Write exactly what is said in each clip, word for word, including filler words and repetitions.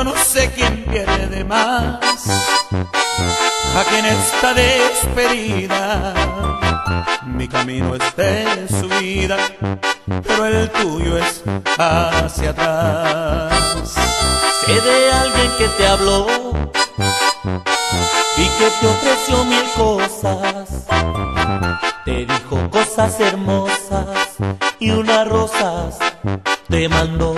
Yo no sé quién pierde más aquí en esta despedida. Mi camino es de subida, pero el tuyo es hacia atrás. Sé de alguien que te habló y que te ofreció mil cosas. Te dijo cosas hermosas y unas rosas te mandó.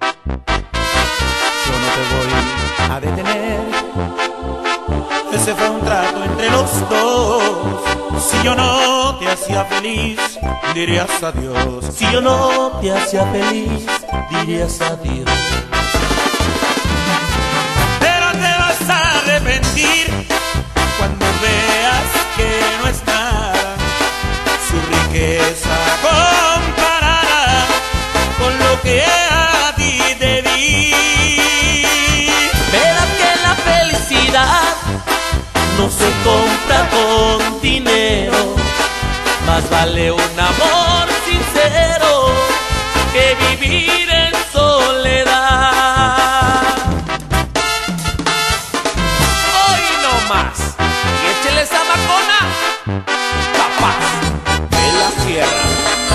Yo no te voy a detener, ese fue un trato entre los dos. Si yo no te hacía feliz, dirías adiós. Si yo no te hacía feliz, dirías adiós. Pero te vas a arrepentir cuando veas que no es nada su riqueza comparada con lo que a ti te di. Verás que la felicidad no se compra con dinero, más vale un amor sincero que vivir en soledad. Hoy no más, y échele esa macona, capaz de la sierra.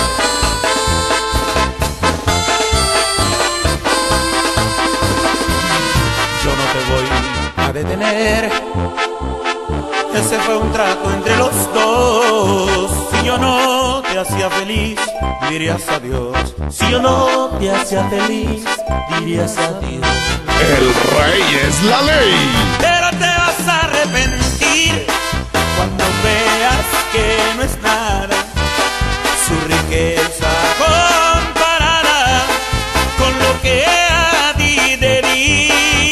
Yo no te voy a detener, ese fue un trato entre los dos. Si yo no te hacía feliz, dirías adiós. Si yo no te hacía feliz, dirías adiós. El rey es la ley. Pero te vas a arrepentir cuando veas que no es nada su riqueza comparada con lo que a ti te di.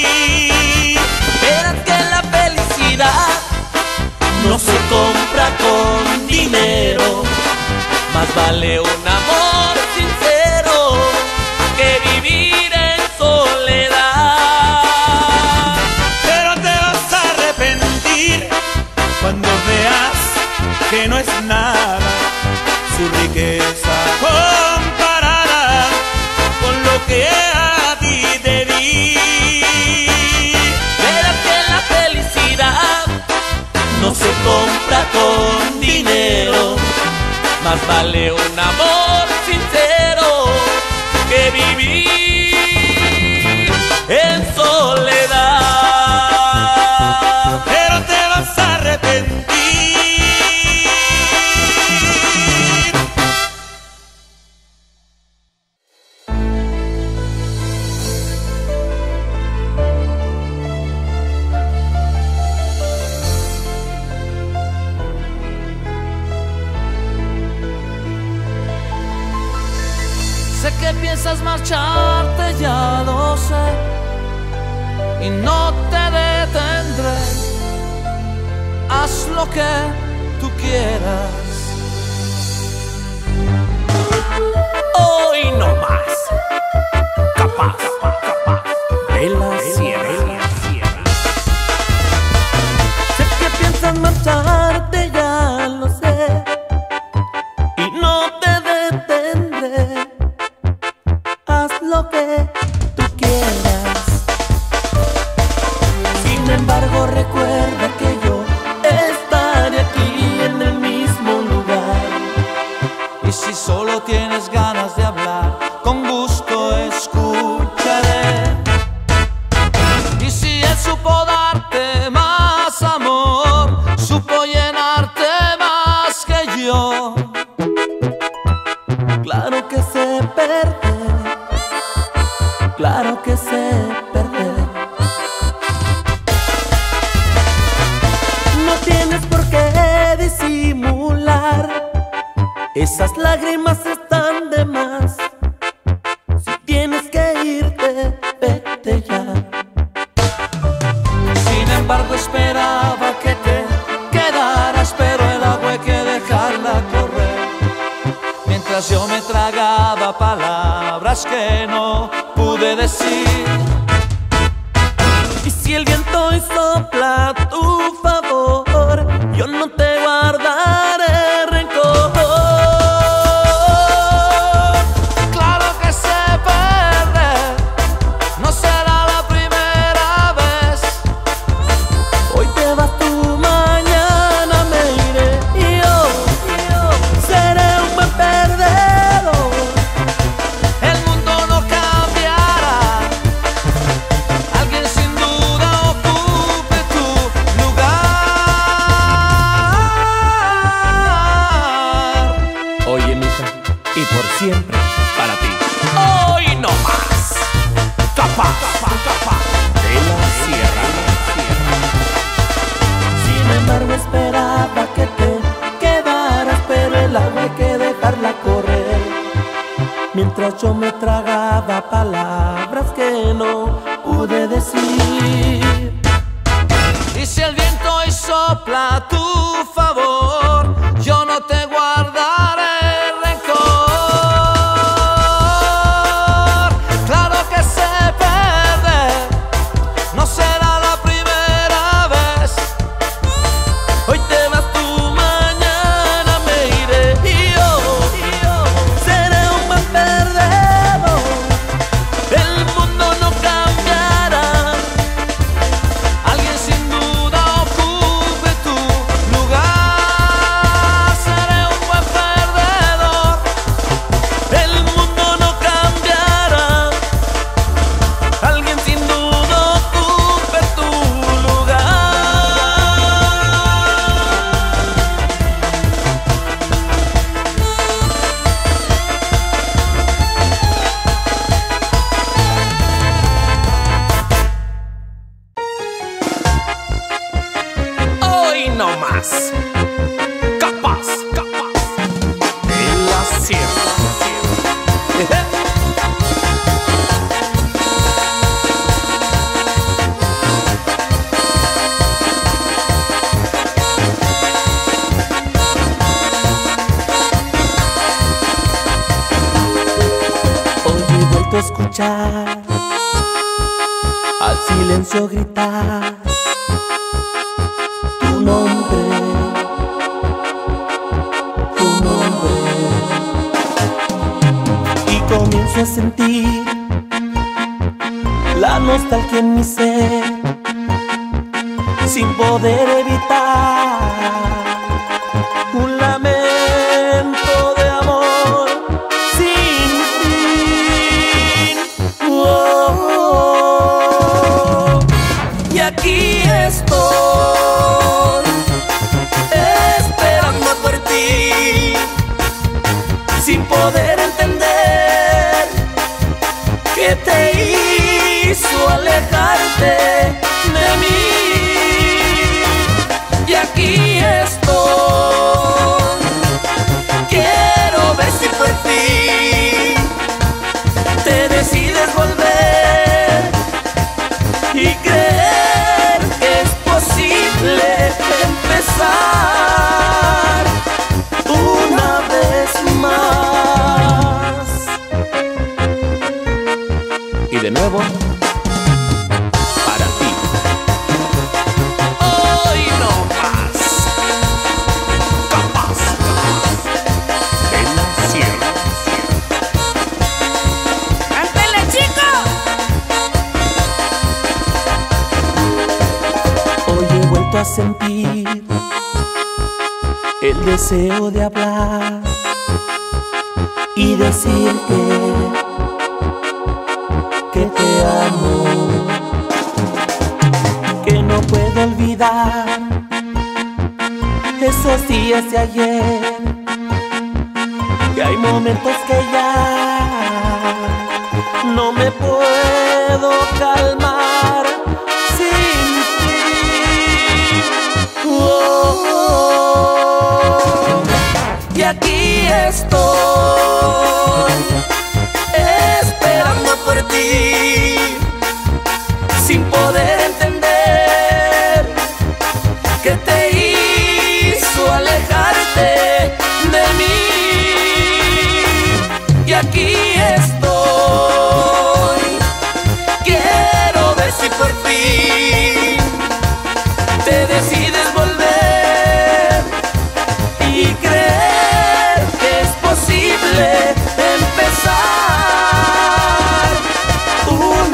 Verás que la felicidad no se compra con dinero, más vale un amor sincero que vivir en soledad. Pero te vas a arrepentir cuando veas que no es nada su riqueza comparada con lo que a ti te di. Verás que la felicidad no se compra con dinero, más vale un amor sincero que vivir en soledad. Pero te vas a arrepentir. Sé que piensas marcharte, ya lo sé, y no te detendré. Haz lo que tú quieras. Hoy no más, capaz de la sierra. Sé que piensas marcharte, ya lo sé, y no te detendré. Haz lo que tú quieras. Sin embargo, recuerda que yo estaré aquí en el mismo lugar. Y si solo tienes ganas de hablar, con gusto escucharé. Y si él supo darte más amor, supo llenarte más que yo, claro que sé perder, claro que sé perder. No tienes por qué disimular, esas lágrimas están de más. Si tienes que irte, vete ya. Sin embargo, esperaba que te quedaras, pero el agua hay que dejarla correr. Mientras yo me tragaba palabras que no pude decir. Y si el viento hoy sopla a tu favor, yo no te guardaré rencor. Claro que sé perder, no será la primera yo me tragaba palabras que no pude decir. Y si el viento hoy sopla a tu favor, yo no te guardaré rencor. Claro que sé perder, no será la primera vez. Hoy te vas tú, mañana me iré. Y yo, y yo seré un buen perdedor. El mundo no cambiará. Alguien sin duda ocupe tu lugar. Seré un buen perdedor. El mundo no cambiará. Alguien sin duda ocupe tu lugar. Hoy no más. Capaz, capaz. En la sierra. Hoy he vuelto a escuchar al silencio gritar tu nombre, tu nombre. Y comienzo a sentir la nostalgia en mi ser, sin poder evitar un lamento de amor sin fin. Oh, y aquí estoy esperando por ti, sin poder entender qué te hizo alejarte de mí. Y aquí estoy, quiero ver si por fin te decides volver y creer que es posible empezar una vez más. Y de nuevo, para ti. Hoy no más. Capaz. En la sierra. ¡Cántale, chico! Hoy he vuelto a sentir el deseo de hablar y decirte que te amo, que no puedo olvidar esos días de ayer, que hay momentos que ya no me puedo calmar sin ti. Oh, oh. Y aquí estoy esperando por ti, sin poder entender qué te hizo alejarte de mí. Y aquí estoy, quiero ver si por fin te decides volver y creer que es posible empezar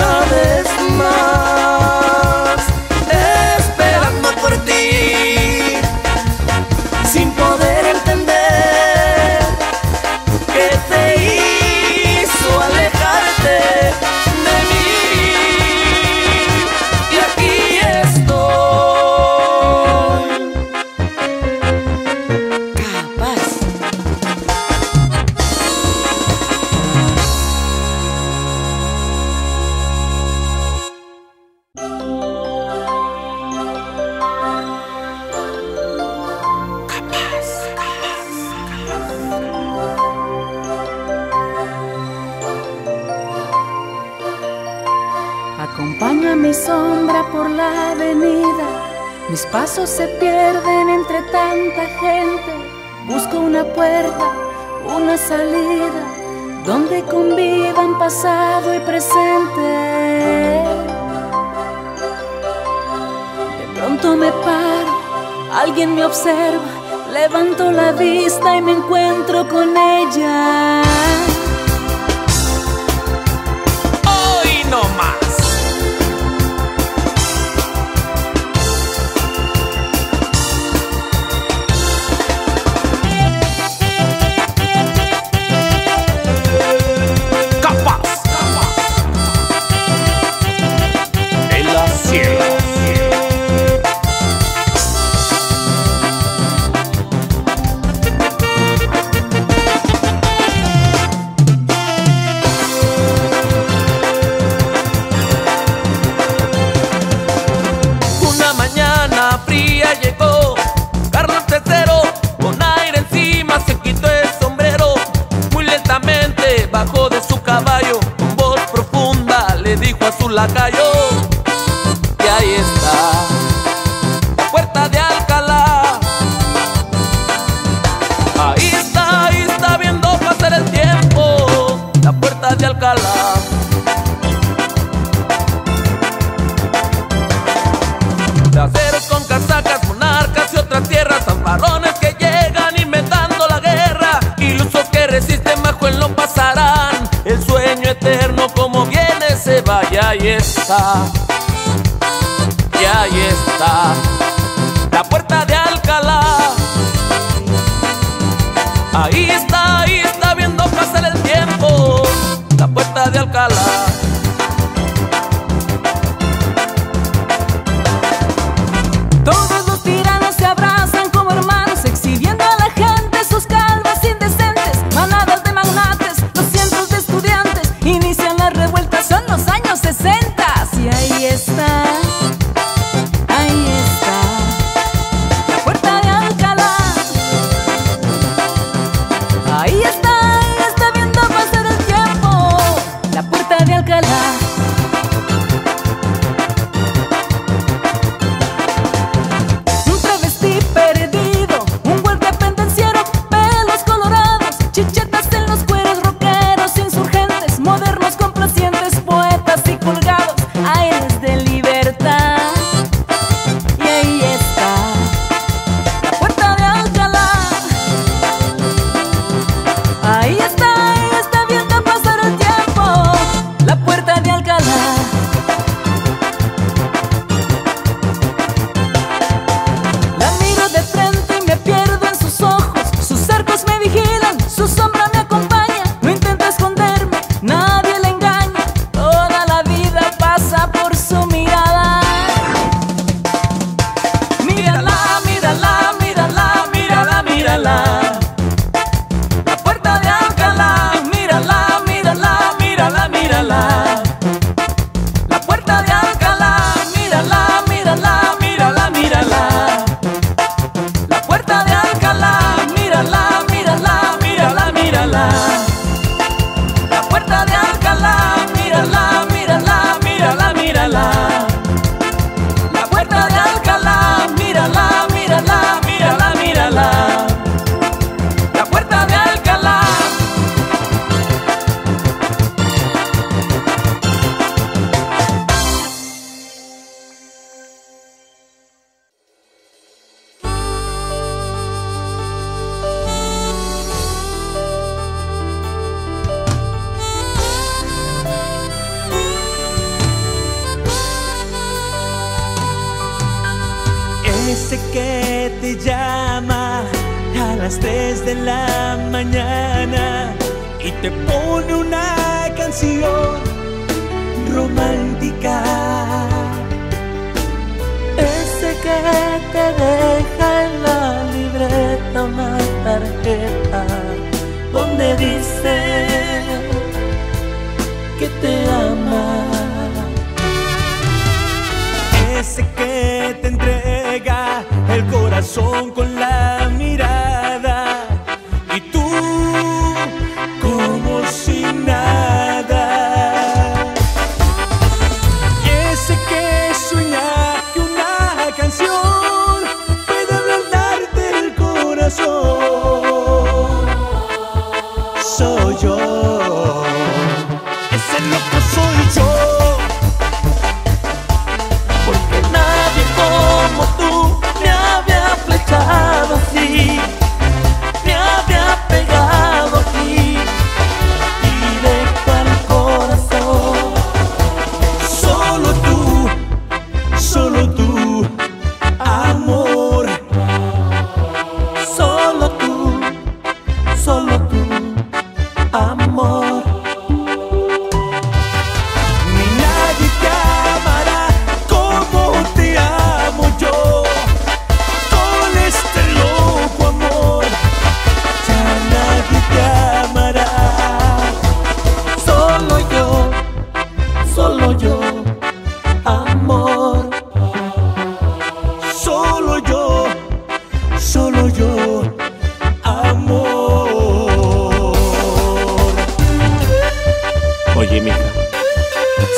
Acompaña mi sombra por la avenida, mis pasos se pierden entre tanta gente. Busco una puerta, una salida, donde convivan pasado y presente. De pronto me paro, alguien me observa, levanto la vista y me encuentro con ella. Hoy no más. Bajó de su caballo, con voz profunda le dijo a su lacayo: y ahí está, la puerta de Alcalá. Ahí está, ahí está viendo pasar el tiempo, la puerta de Alcalá. Placeres con casacas, monarcas y otras tierras, fanfarrones que llegan inventando la guerra, ilusos que resisten bajo el no pasarán, el sueño eterno como viene se va. Y ahí está, y ahí está, la puerta de Alcalá. Ahí está, ahí está viendo pasar el tiempo, la puerta de Alcalá. Todos los tiranos se abrazan como hermanos, exhibiendo a la gente sus calvas indecentes. Manadas de magnates, los cientos de estudiantes, inician las revueltas, son los años sesenta. Y ahí está, ahí está, la puerta de Alcalá. Ahí está, ahí está viendo pasar el tiempo, la puerta de Alcalá. Ese que te llama a las tres de la mañana y te pone una canción romántica. Ese que te deja en la libreta una tarjeta donde dice que te ama. Ese que te entrega el corazón con la mirada y tú como si nada.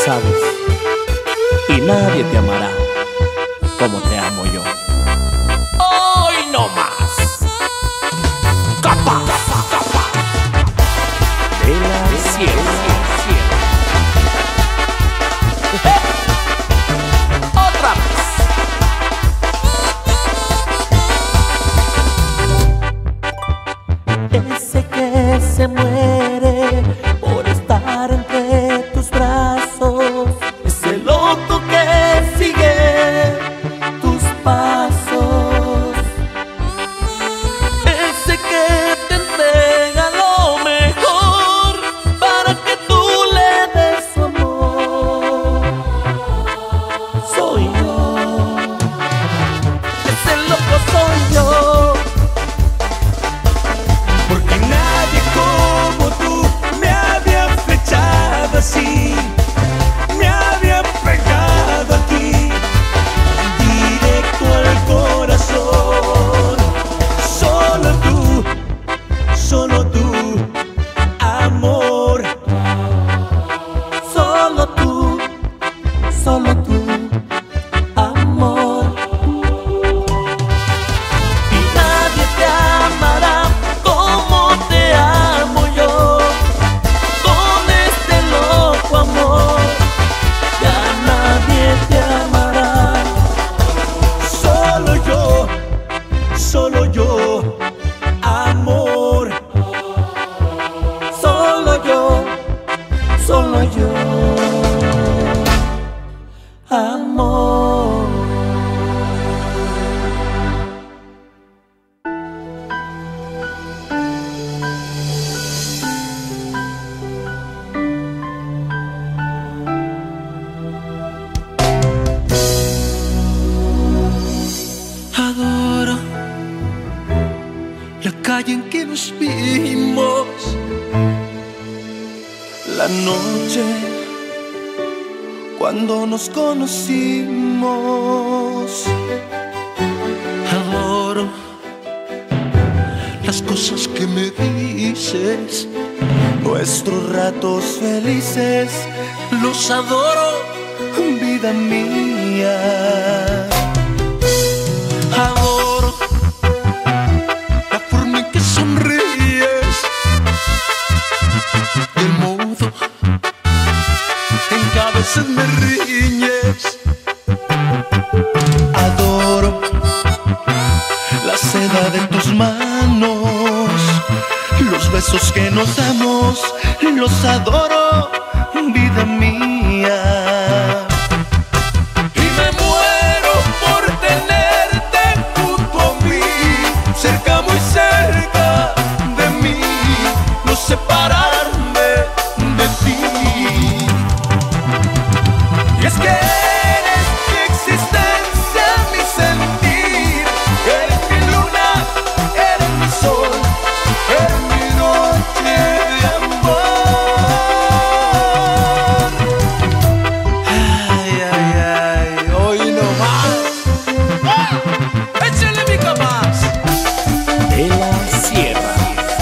sabes, y nadie te amará como te amo yo. Hoy no más. Capa, capa, capa. De la sierra. Otra vez. Ese que se muere por estar entre tus brazos, ese loco que sigue tus pasos, ese que te entrega lo mejor para que tú le des su amor. Soy yo, ese loco soy yo. Porque nadie como tú me había flechado así, me había pegado aquí, directo al corazón. Solo tú, solo tú, amor. Solo tú, solo tú, amor. Y nadie te amará como te amo yo, con este loco amor. Ya nadie te amará. Solo yo, solo yo, amor. Solo yo, solo yo, amor. Adoro la calle en que nos vimos, la noche cuando nos conocimos. Adoro las cosas que me dices, nuestros ratos felices, los adoro, vida mía. Adoro la forma en que sonríes y el modo en que a veces me riñes. Adoro la seda de tus manos, los besos que nos damos, los adoro, vida mía. Y me muero por tenerte junto a mí, cerca, muy cerca de mí, no separarme de ti. Y es que eres mi existencia, mi sentir, eres mi luna, eres mi sol, eres mi noche de amor. Ay, ay, ay, hoy no más. ¡Ah! ¡Échale mi capaz! de la sierra.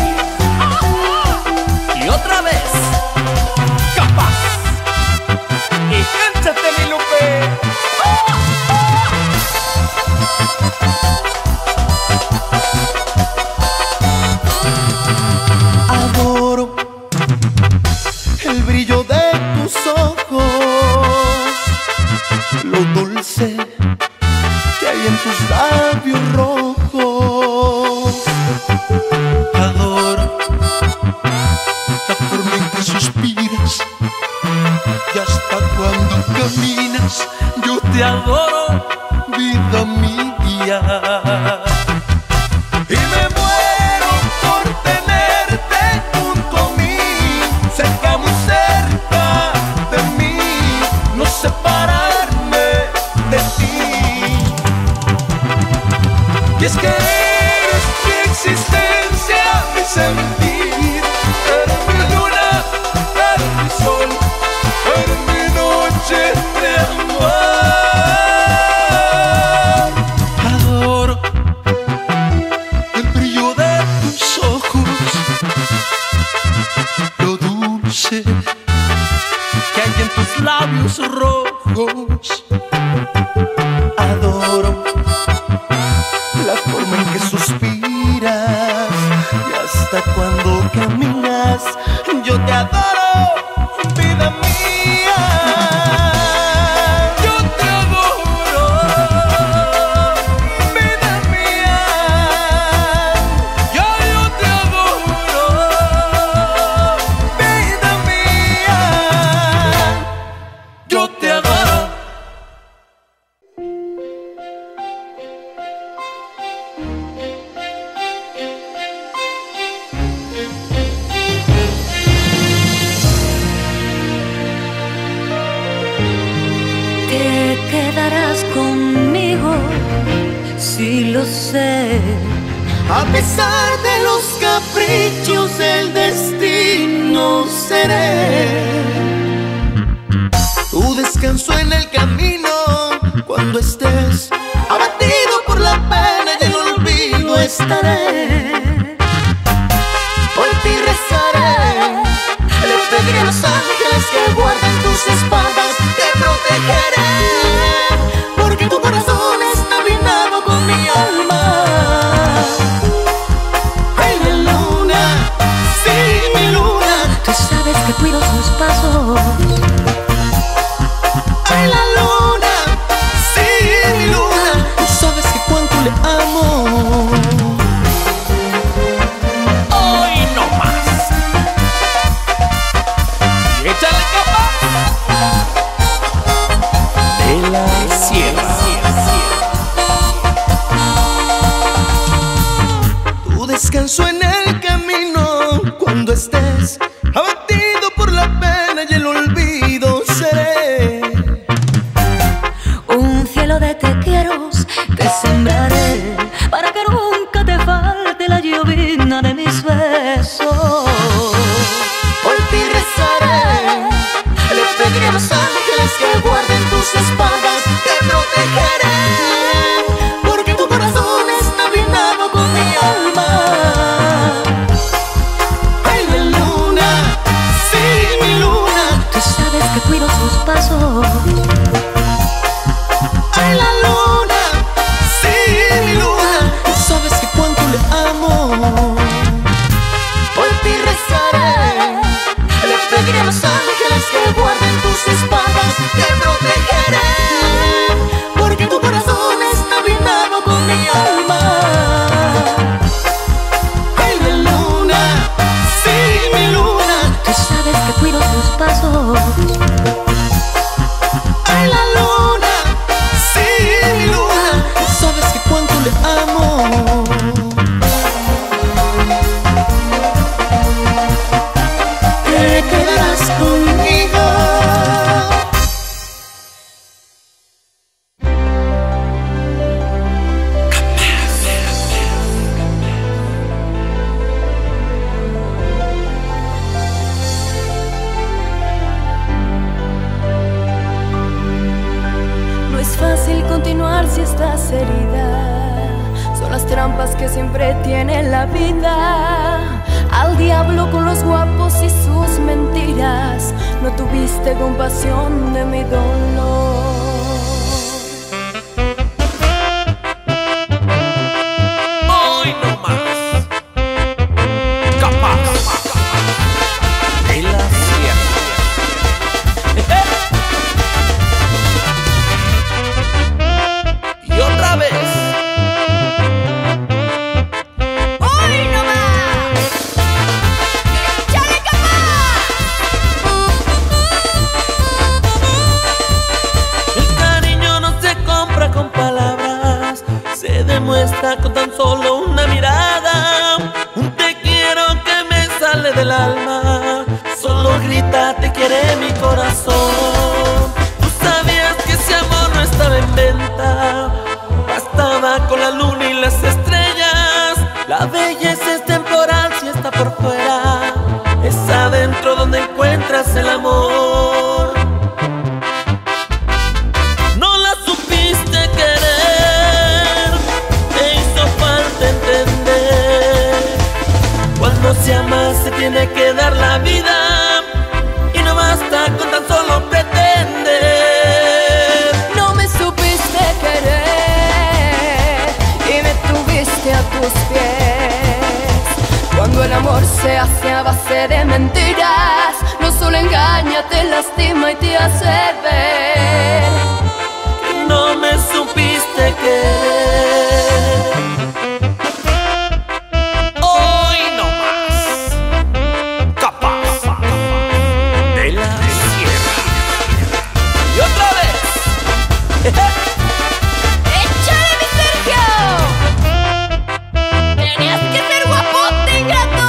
Y otra vez, capaz. Y cántate, mi Lupe. Adoro el brillo de tus ojos, lo dulce que hay en tus labios rojos. Adoro la forma en que suspiras y hasta cuando caminas. Yo te adoro, vida mía. Y me muero por tenerte junto a mí, cerca, muy cerca de mí, no separarme de ti. Y es que eres mi existencia, mi sentir, eres mi luna, eres mi sol, eres mi noche de amor. Adoro el brillo de tus ojos, lo dulce que hay en tus labios labios rojos. Adoro la forma en que suspiras y hasta cuando caminas. Yo te adoro, vida mía. Yo te adoro, vida mía. Yo, yo te adoro, vida mía. Yo te adoro. Te quedarás conmigo, sí lo sé. A pesar de los caprichos del destino seré tu descanso en el camino. Cuando estés abatido por la pena y el olvido estaré. Por ti rezaré, le pediré a los ángeles que guarden tus espaldas. Te protegeré, porque tu corazón está blindado con mi alma. Ay, mi luna, sí, mi luna. Tú sabes que cuido sus pasos. Ay, la luna, sí, mi luna. Tú sabes que cuánto le amo. Hoy no más. Y échale capa de la sierra. Tu descanso en el camino. Cuando estés abatido por la pena y el olvido seré. Un cielo de te quieros que sembraré para que nunca te falte la llovizna de mis besos. Por ti rezaré, le pediré a los ángeles que guarden tus espaldas. Te protegeré, porque tu corazón está blindado con mi alma. Ay, mi luna, sí, mi luna. Tú sabes que cuido sus pasos. Ay, la luna, sí, mi luna. Tú sabes que cuánto le amo. Por ti rezaré, le pediré a los ángeles que guarden tus espaldas. Te protegeré, porque tu corazón está blindado con mi alma. Ay, mi luna, sí, mi luna. Tú sabes que cuido sus pasos. Ay, la luna, sí, mi luna. Tú sabes que cuánto le amo. Te quedarás conmigo. No es fácil continuar si estás herida. Son las trampas que siempre tiene la vida. Al diablo con los guapos y sus mentiras. No tuviste compasión de mi dolor. Hoy no más. Capaz de la sierra. Y otra vez. ¡Hoy no más! ¡Échale capaz! hace a base de mentiras. No solo engaña, te lastima y te hace ver que no me supiste querer. Hoy no más. Capaz de la Sierra. Y otra vez. ¡Échale, mi Sergio! ¡Tenías que ser guapote, ingrato!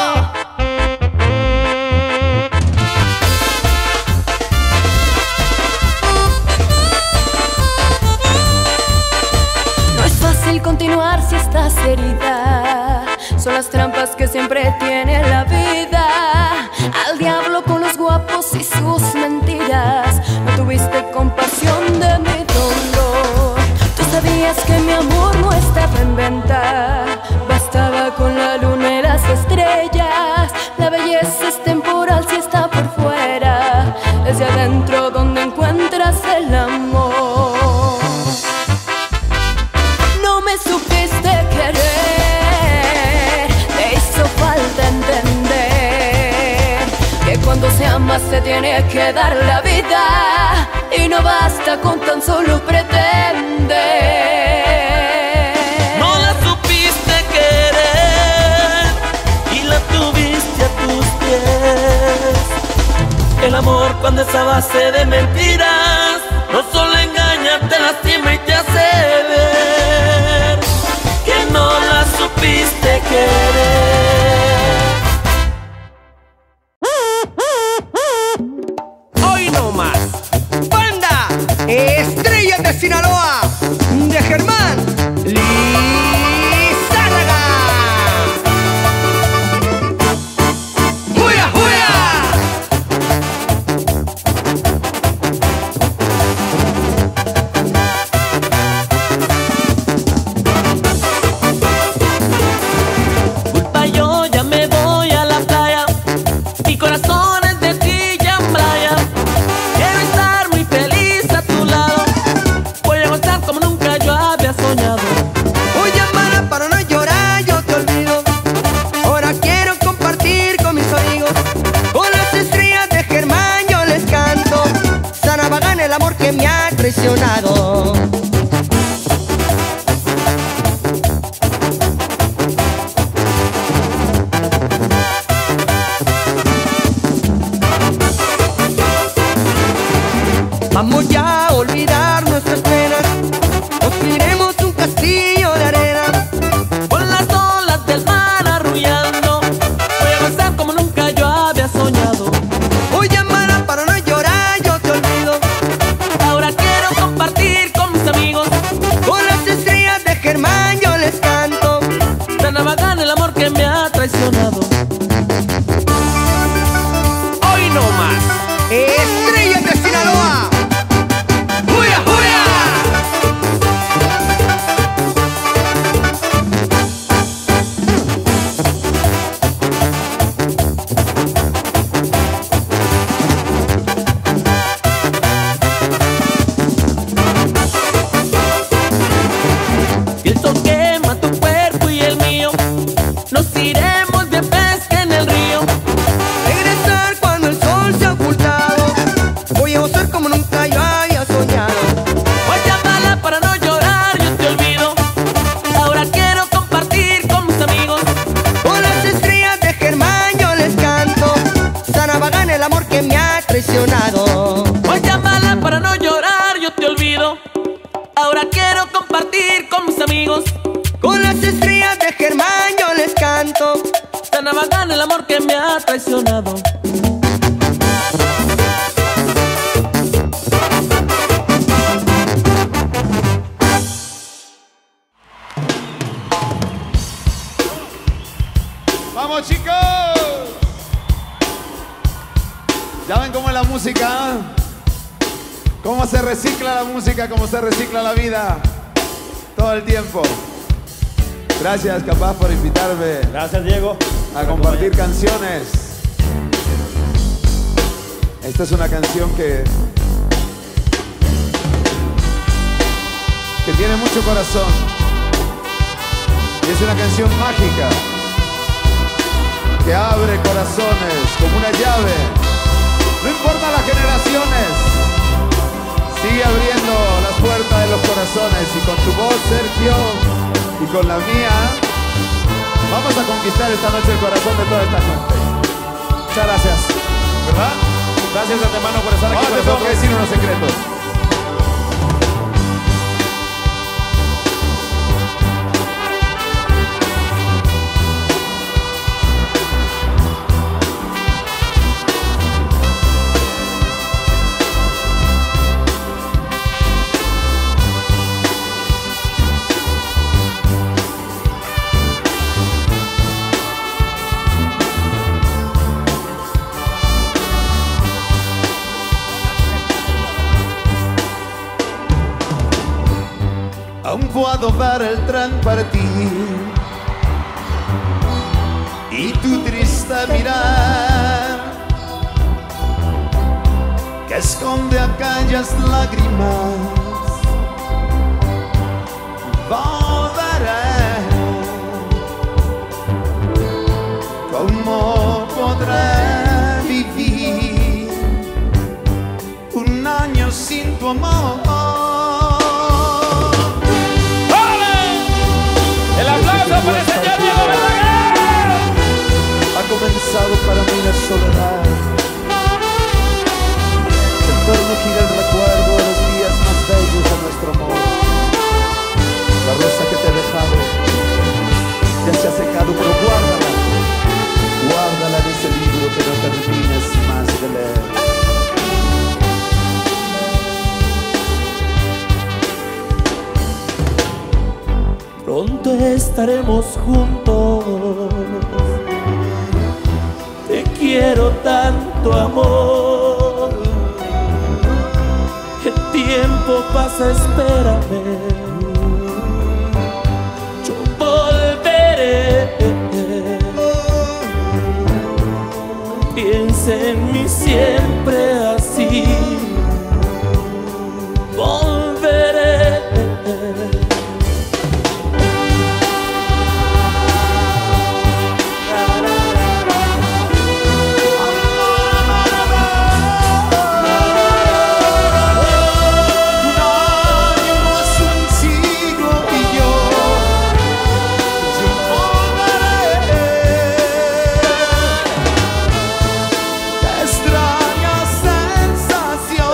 No es fácil continuar si estás herida. Son las trampas que siempre tiene la vida. Al diablo con los guapos y sus mentiras. No tuviste compasión de mi dolor. Tú sabías que mi amor no estaba en venta. Bastaba con la luna y las estrellas. La belleza es temporal si está por fuera. Es de adentro donde encuentras el amor. No me supiste querer, te hizo falta entender que cuando se ama se tiene que dar la vida y no basta con tan solo pretender. No la supiste querer y la tuviste a tus pies. El amor cuando es a base de mentiras, no solo engaña, te lastima y te hace ver que no la supiste querer. Hoy no más. Banda Estrellas de Sinaloa, de Germán Lizárraga. ¡Juya, juya! Culpa yo, ya me voy a la playa. Mi corazón es de ti, ya en playa. Quiero estar muy feliz a tu lado. Voy a gozar como nunca yo había soñado. Oye, hermana, para no llorar yo te olvido. Ahora quiero compartir con mis amigos. Con las estrellas de Germán yo les canto. Sanabagán, el amor que me ha traicionado. Vamos ya a olvidar nuestras penas. Construiremos un castillo de arena. Con las olas del mar arrullando, voy a gozar como nunca yo había soñado. Oye, hermana, para no llorar yo te olvido. Ahora quiero compartir con mis amigos. Con las estrellas de Germán yo les canto. Sanabagán, el amor que me ha traicionado. Hoy no más. Estrellas de Sinaloa. ¡Juya, juya! Y el sol quema tu cuerpo y el mío. Nos iremos de pesca en el río. Regresar cuando el sol se ha ocultado. Voy a gozar como nunca yo haya soñado. Voy a llamarla para no llorar, yo te olvido. Ahora quiero compartir con mis amigos. Con las estrellas de Germán yo les canto. Sanabagán, el amor que me ha traicionado. Voy a llamarla para no llorar, yo te olvido. Ahora quiero compartir con mis amigos. Con las estrellas de Germán yo les canto. Sanabagán, el amor que me ha traicionado. ¡Vamos, chicos! ¿Ya ven cómo es la música? ¿Cómo se recicla la música? ¿Cómo se recicla la vida? Todo el tiempo. Gracias, Capaz, por invitarme. Gracias, Diego. A compartir canciones. Esta es una canción que que tiene mucho corazón y es una canción mágica. que abre corazones como una llave. No importa las generaciones, sigue abriendo las puertas de los corazones. Y con tu voz, Sergio, y con la mía, vamos a conquistar esta noche el corazón de toda esta gente. Muchas gracias. ¿Verdad? Gracias de antemano por estar aquí Ahora con te tengo que nosotros. decir unos secretos. Aún puedo ver el tren partir y tu triste mirar que esconde aquellas lágrimas. Volveré, ¿cómo podré vivir un año sin tu amor? El aplauso para el señor Diego Verdaguer. Ha comenzado para mí la soledad. En torno gira el recuerdo de los días más bellos de nuestro amor. La rosa que te he dejado ya se ha secado, pero guárdala. Guárdala en ese libro que no termines más de leer. Pronto estaremos juntos. Te quiero tanto, amor. El tiempo pasa, espérame. Yo volveré. Piensa en mí siempre así. Volveré. Extraña sensación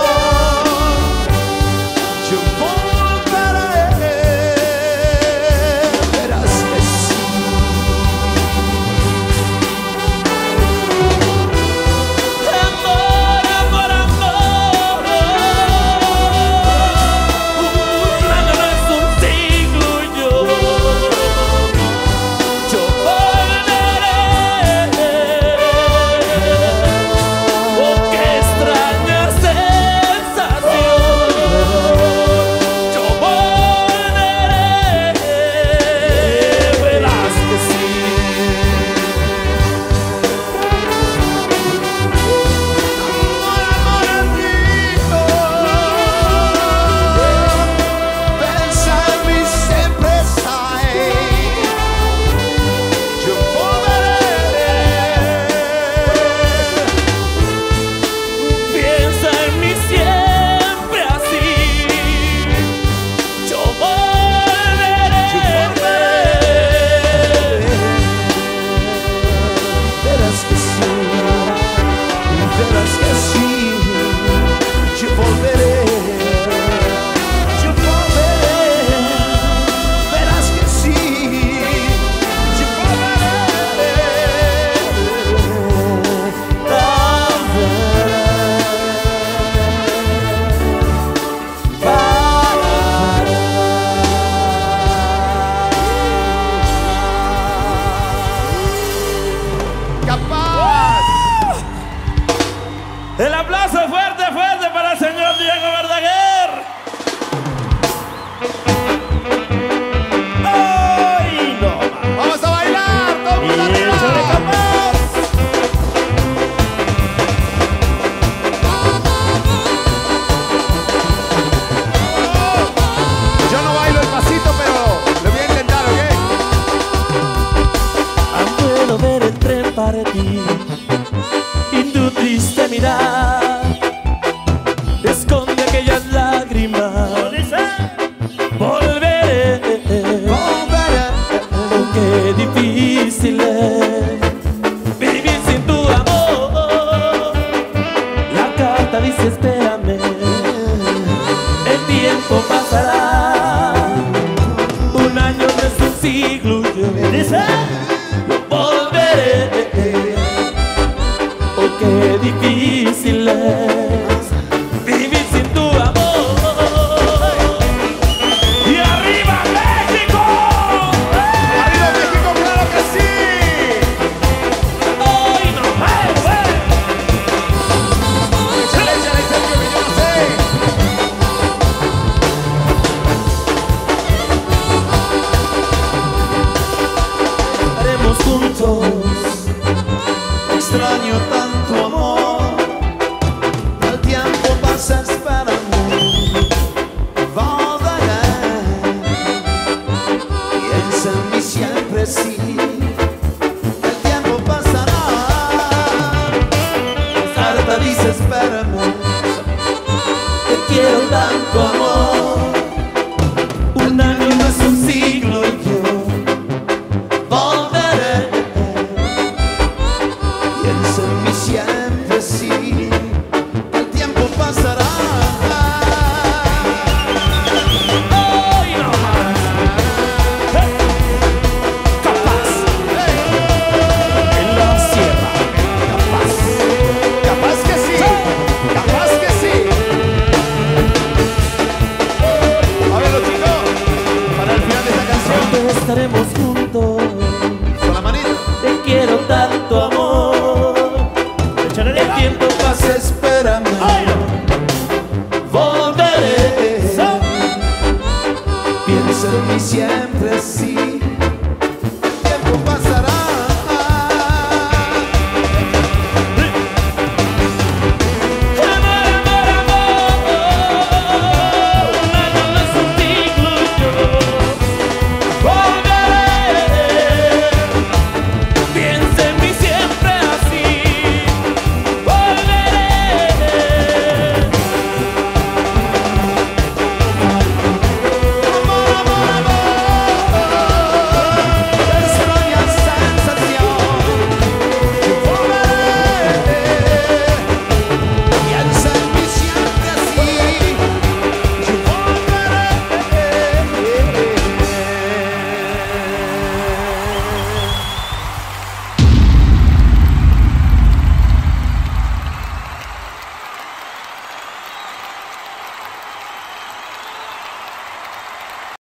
tiempo pasará. Un año no es un siglo, yo, yo volveré. Oh, qué difícil es vivir sin tu amor. ¡Y arriba México! ¡Arriba México, claro que sí! ¡Hoy no más! ¡Échale, échale, Sergio, que yo no sé! Estaremos juntos. Extraño tanto amor, el tiempo pasa esperando, volveré. Piensa en mí siempre, sí, el tiempo pasará. Sarta dice espérame, te quiero tanto amor. Un año no es un siglo y yo volveré. Piensa en mí siempre, sí, el tiempo pasará. ¡Hoy no más! ¡Capaz! En la sierra, capaz, ¡Capaz que sí! ¡Capaz que sí! A ver, los chicos, para el final de esta canción, Estaremos juntos. con la manito. Te quiero tanto amor. El tiempo pasa, espérame, volveré. piensa en mí siempre, sí,